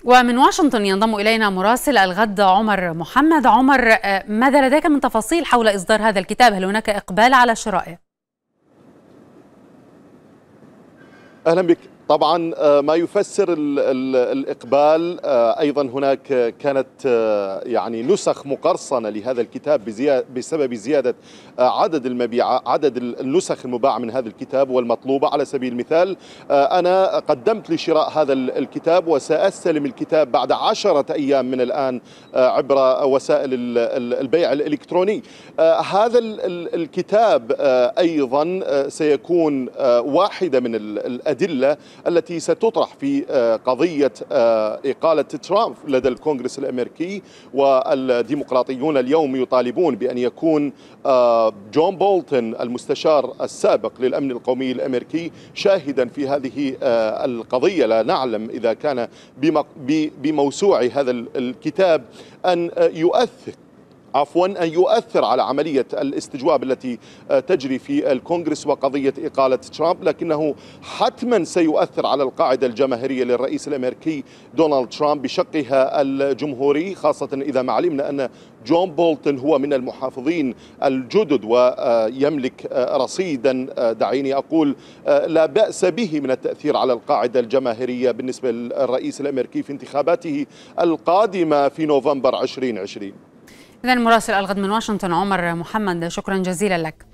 ومن واشنطن ينضم إلينا مراسل الغد عمر محمد. عمر، ماذا لديك من تفاصيل حول إصدار هذا الكتاب؟ هل هناك إقبال على شرائه؟ أهلا بك. طبعا ما يفسر الإقبال أيضا هناك كانت يعني نسخ مقرصنة لهذا الكتاب بسبب زيادة عدد المبيعات، عدد النسخ المباعة من هذا الكتاب والمطلوبة. على سبيل المثال أنا قدمت لشراء هذا الكتاب وسأستلم الكتاب بعد 10 أيام من الآن عبر وسائل البيع الإلكتروني. هذا الكتاب أيضا سيكون واحدة من الأدلة التي ستطرح في قضية إقالة ترامب لدى الكونغرس الأمريكي، والديمقراطيون اليوم يطالبون بأن يكون جون بولتون المستشار السابق للأمن القومي الأمريكي شاهدا في هذه القضية. لا نعلم إذا كان بموسوعة هذا الكتاب أن يؤثر على عملية الاستجواب التي تجري في الكونغرس وقضية إقالة ترامب، لكنه حتما سيؤثر على القاعدة الجماهيرية للرئيس الأمريكي دونالد ترامب بشقها الجمهوري، خاصة إذا ما علمنا أن جون بولتون هو من المحافظين الجدد ويملك رصيدا دعيني أقول لا بأس به من التأثير على القاعدة الجماهيرية بالنسبة للرئيس الأمريكي في انتخاباته القادمة في نوفمبر 2020. إذن مراسل الغد من واشنطن عمر محمد، شكرا جزيلا لك.